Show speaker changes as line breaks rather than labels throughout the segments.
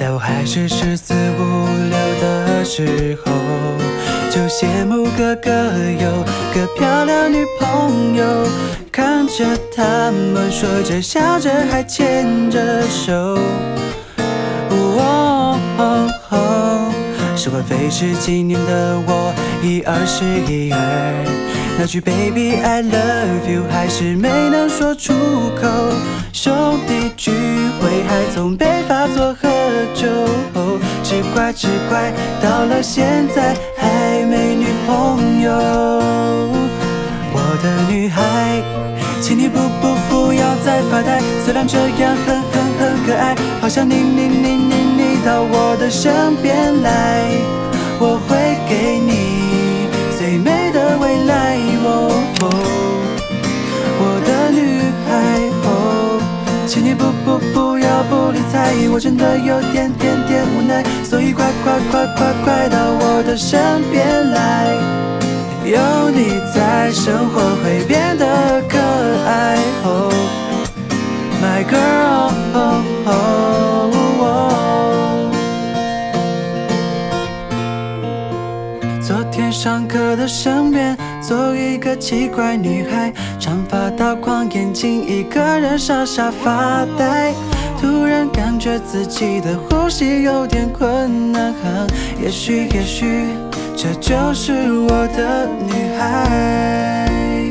都还是十四五六的时候，就羡慕哥哥有个漂亮女朋友，看着他们说着笑着还牵着手。时光飞逝，今年的我已21、22，那句 Baby I love you 还是没能说出口。兄弟聚会还总被发作喝酒，只怪到了现在还没女朋友。我的女孩，请你不要再发呆，虽然这样很可爱，好像你到我的身边来，我会给你最美的未来。我的女孩，请你不要不理睬，我真的有点无奈，所以快到我的身边来，有你在，生活会变得可爱。My girl，昨天上课的身边坐一个奇怪女孩，长发刀框眼睛，一个人傻发呆。突然感觉自己的呼吸有点困难，也许这就是我的女孩。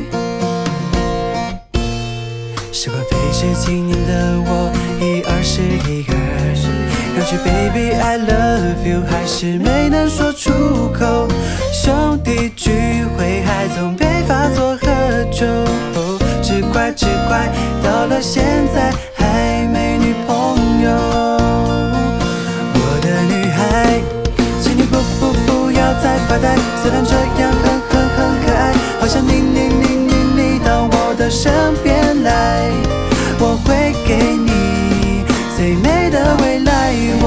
时光飞逝，今年的我已21、22，那句 Baby I love you 还是没能说出口。兄弟聚会还总被发作喝酒，只怪到了现在还没女朋友。我的女孩，请你不要再发呆，虽然这样很可爱，好像你到我的身边来，我会给你最美的未来。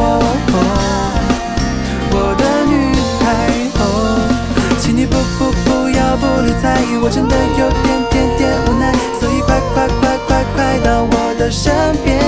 我的女孩，请你不要不理睬，我真的有点无奈，所以快到我的身边